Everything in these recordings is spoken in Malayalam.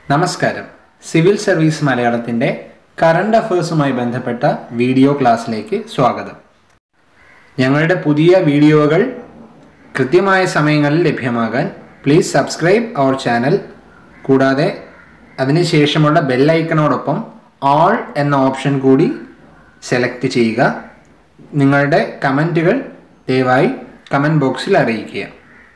നമസ്കാരം. സിവിൽ സർവീസ് മലയാളത്തിൻ്റെ കറണ്ട് അഫേഴ്സുമായി ബന്ധപ്പെട്ട വീഡിയോ ക്ലാസ്സിലേക്ക് സ്വാഗതം. ഞങ്ങളുടെ പുതിയ വീഡിയോകൾ കൃത്യമായ സമയങ്ങളിൽ ലഭ്യമാകാൻ പ്ലീസ് സബ്സ്ക്രൈബ് അവർ ചാനൽ. കൂടാതെ അതിനുശേഷമുള്ള ബെല്ലൈക്കണോടൊപ്പം ഓൾ എന്ന ഓപ്ഷൻ കൂടി സെലക്ട് ചെയ്യുക. നിങ്ങളുടെ കമൻറ്റുകൾ ദയവായി കമൻറ്റ് ബോക്സിൽ അറിയിക്കുക.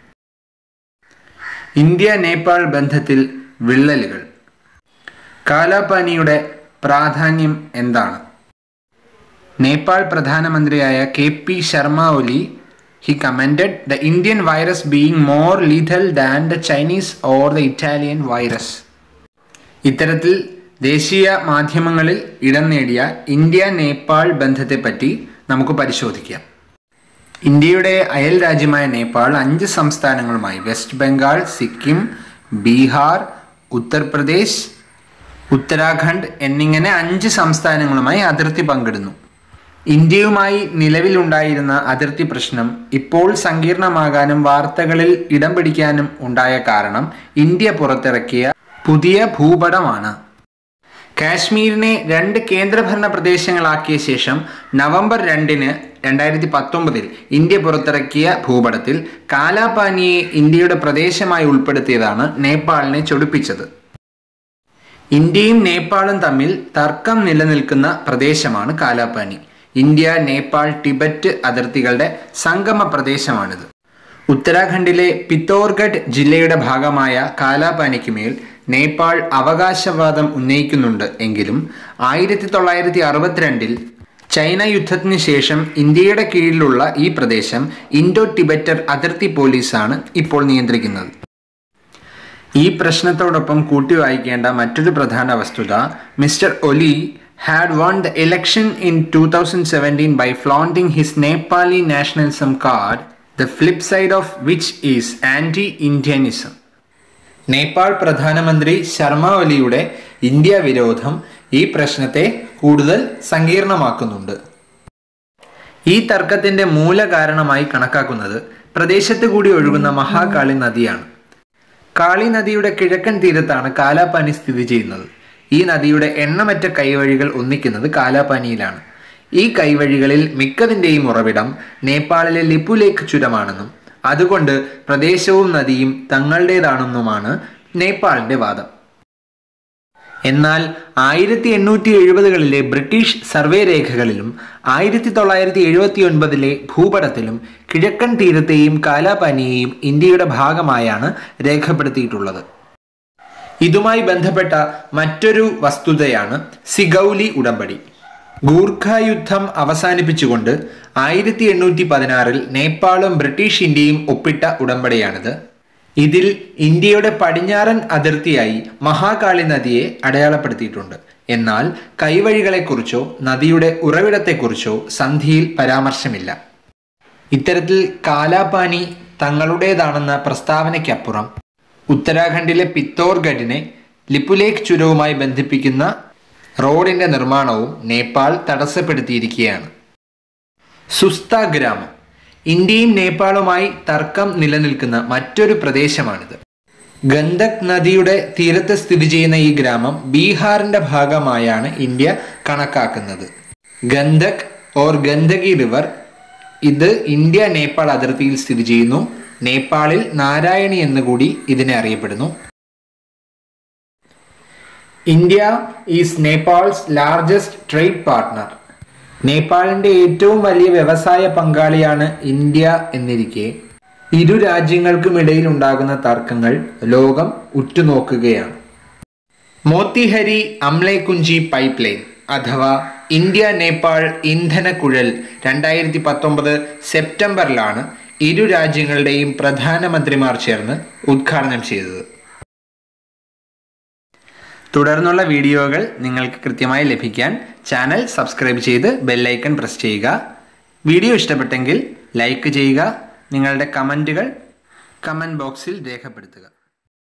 ഇന്ത്യ നേപ്പാൾ ബന്ധത്തിൽ വിള്ളലുകൾ. കാലാപാനിയുടെ പ്രാധാന്യം എന്താണ്? Nepal പ്രധാനമന്ത്രിയായ KP Sharma Oli he commended the Indian virus being more lethal than the Chinese or the Italian virus. ഇത്തരത്തിൽ ദേശീയ മാധ്യമങ്ങളിൽ ഇടം നേടിയ ഇന്ത്യ നേപ്പാൾ ബന്ധത്തെപ്പറ്റി നമുക്ക് പരിശോധിക്കാം. ഇന്ത്യയുടെ അയൽ രാജ്യമായ നേപ്പാൾ 5 സംസ്ഥാനങ്ങളുമായി വെസ്റ്റ് ബംഗാൾ, സിക്കിം, ബീഹാർ, ഉത്തർപ്രദേശ്, ഉത്തരാഖണ്ഡ് എന്നിങ്ങനെ 5 സംസ്ഥാനങ്ങളുമായി അതിർത്തി പങ്കിടുന്നു. ഇന്ത്യയുമായി നിലവിലുണ്ടായിരുന്ന അതിർത്തി പ്രശ്നം ഇപ്പോൾ സങ്കീർണമാകാനും വാർത്തകളിൽ ഇടം പിടിക്കാനും ഉണ്ടായ കാരണം ഇന്ത്യ പുറത്തിറക്കിയ പുതിയ ഭൂപടമാണ്. കാശ്മീരിനെ 2 കേന്ദ്രഭരണ പ്രദേശങ്ങളാക്കിയ ശേഷം നവംബർ 2, 2019 ഇന്ത്യ പുറത്തിറക്കിയ ഭൂപടത്തിൽ കാലാപാനിയെ ഇന്ത്യയുടെ പ്രദേശമായി ഉൾപ്പെടുത്തിയതാണ് നേപ്പാളിനെ ചൊടിപ്പിച്ചത്. ഇന്ത്യയും നേപ്പാളും തമ്മിൽ തർക്കം നിലനിൽക്കുന്ന പ്രദേശമാണ് കാലാപാനി. ഇന്ത്യ, നേപ്പാൾ, ടിബറ്റ് അതിർത്തികളുടെ സംഗമ പ്രദേശമാണിത്. ഉത്തരാഖണ്ഡിലെ പിത്തോർഗഡ് ജില്ലയുടെ ഭാഗമായ കാലാപാനിക്ക് മേൽ നേപ്പാൾ അവകാശവാദം ഉന്നയിക്കുന്നുണ്ട് എങ്കിലും 1962 ചൈന യുദ്ധത്തിന് ശേഷം ഇന്ത്യയുടെ കീഴിലുള്ള ഈ പ്രദേശം ഇൻഡോ ടിബറ്റർ അതിർത്തി പോലീസാണ് ഇപ്പോൾ നിയന്ത്രിക്കുന്നത്. ഈ പ്രശ്നത്തോടൊപ്പം കൂട്ടി വായിക്കേണ്ട മറ്റൊരു പ്രധാന വസ്തുത, mister Oli had won the election in 2017 by flaunting his Nepali nationalism card, the flip side of which is anti-Indianism. Nepal പ്രധാനമന്ത്രി ശർമ്മ ഒലിയുടെ ഇന്ത്യ വിരോധം ഈ പ്രശ്നത്തെ കൂടുതൽ സങ്കീർണമാക്കുന്നുണ്ട്. ഈ തർക്കത്തിന്റെ മൂല കാരണമായി കണക്കാക്കുന്നത് പ്രദേശത്ത് കൂടി ഒഴുകുന്ന മഹാകാളി നദിയാണ്. കാളി നദിയുടെ കിഴക്കൻ തീരത്താണ് കാലാപാനി സ്ഥിതി ചെയ്യുന്നത്. ഈ നദിയുടെ എണ്ണമറ്റ കൈവഴികൾ ഒന്നിക്കുന്നത് കാലാപാനിയിലാണ്. ഈ കൈവഴികളിൽ മിക്കതിൻ്റെയും ഉറവിടം നേപ്പാളിലെ ലിപുലേഖ് ചുരമാണെന്നും അതുകൊണ്ട് പ്രദേശവും നദിയും തങ്ങളുടേതാണെന്നുമാണ് നേപ്പാളിന്റെ വാദം. എന്നാൽ 1870കളിലെ ബ്രിട്ടീഷ് സർവേ രേഖകളിലും 1979 ഭൂപടത്തിലും കിഴക്കൻ തീരത്തെയും കാലാപാനിയെയും ഇന്ത്യയുടെ ഭാഗമായാണ് രേഖപ്പെടുത്തിയിട്ടുള്ളത്. ഇതുമായി ബന്ധപ്പെട്ട മറ്റൊരു വസ്തുതയാണ് സിഗൗലി ഉടമ്പടി. ഗൂർഖ യുദ്ധം അവസാനിപ്പിച്ചുകൊണ്ട് 1816 നേപ്പാളും ബ്രിട്ടീഷ് ഇന്ത്യയും ഒപ്പിട്ട ഉടമ്പടിയാണിത്. ഇതിൽ ഇന്ത്യയുടെ പടിഞ്ഞാറൻ അതിർത്തിയായി മഹാകാളി നദിയെ അടയാളപ്പെടുത്തിയിട്ടുണ്ട്. എന്നാൽ കൈവഴികളെക്കുറിച്ചോ നദിയുടെ ഉറവിടത്തെക്കുറിച്ചോ സന്ധിയിൽ പരാമർശമില്ല. ഇത്തരത്തിൽ കാലാപാനി തങ്ങളുടേതാണെന്ന പ്രസ്താവനയ്ക്കപ്പുറം ഉത്തരാഖണ്ഡിലെ പിത്തോർഗഡിനെ ലിപുലേഖ് ചുരവുമായി ബന്ധിപ്പിക്കുന്ന റോഡിന്റെ നിർമ്മാണവും നേപ്പാൾ തടസ്സപ്പെടുത്തിയിരിക്കുകയാണ്. സുസ്ത ഗ്രാമം ഇന്ത്യയും നേപ്പാളുമായി തർക്കം നിലനിൽക്കുന്ന മറ്റൊരു പ്രദേശമാണിത്. ഗണ്ഡക് നദിയുടെ തീരത്ത് സ്ഥിതി ചെയ്യുന്ന ഈ ഗ്രാമം ബീഹാറിന്റെ ഭാഗമായാണ് ഇന്ത്യ കണക്കാക്കുന്നത്. ഗണ്ഡക് ഓർ ഗണ്ഡകി റിവർ ഇത് ഇന്ത്യ നേപ്പാൾ അതിർത്തിയിൽ സ്ഥിതി ചെയ്യുന്നു. നേപ്പാളിൽ നാരായണി എന്നുകൂടി ഇതിനെ അറിയപ്പെടുന്നു. India is Nepal's largest trade partner. നേപ്പാളിന്റെ ഏറ്റവും വലിയ വ്യവസായ പങ്കാളിയാണ് ഇന്ത്യ എന്നിരിക്കെ ഇരു രാജ്യങ്ങൾക്കുമിടയിൽ ഉണ്ടാകുന്ന തർക്കങ്ങൾ ലോകം ഉറ്റുനോക്കുകയാണ്. മോത്തിഹരി അംലേകുഞ്ചി പൈപ്പ് ലൈൻ അഥവാ ഇന്ത്യ നേപ്പാൾ ഇന്ധന കുഴൽ 2019 സെപ്റ്റംബറിലാണ് ഇരു രാജ്യങ്ങളുടെയും പ്രധാനമന്ത്രിമാർ ചേർന്ന് ഉദ്ഘാടനം ചെയ്തത്. തുടർന്നുള്ള വീഡിയോകൾ നിങ്ങൾക്ക് കൃത്യമായി ലഭിക്കാൻ ചാനൽ സബ്സ്ക്രൈബ് ചെയ്ത് ബെല്ലൈക്കൺ പ്രസ് ചെയ്യുക. വീഡിയോ ഇഷ്ടപ്പെട്ടെങ്കിൽ ലൈക്ക് ചെയ്യുക. നിങ്ങളുടെ കമൻറ്റുകൾ കമൻറ്റ് ബോക്സിൽ രേഖപ്പെടുത്തുക.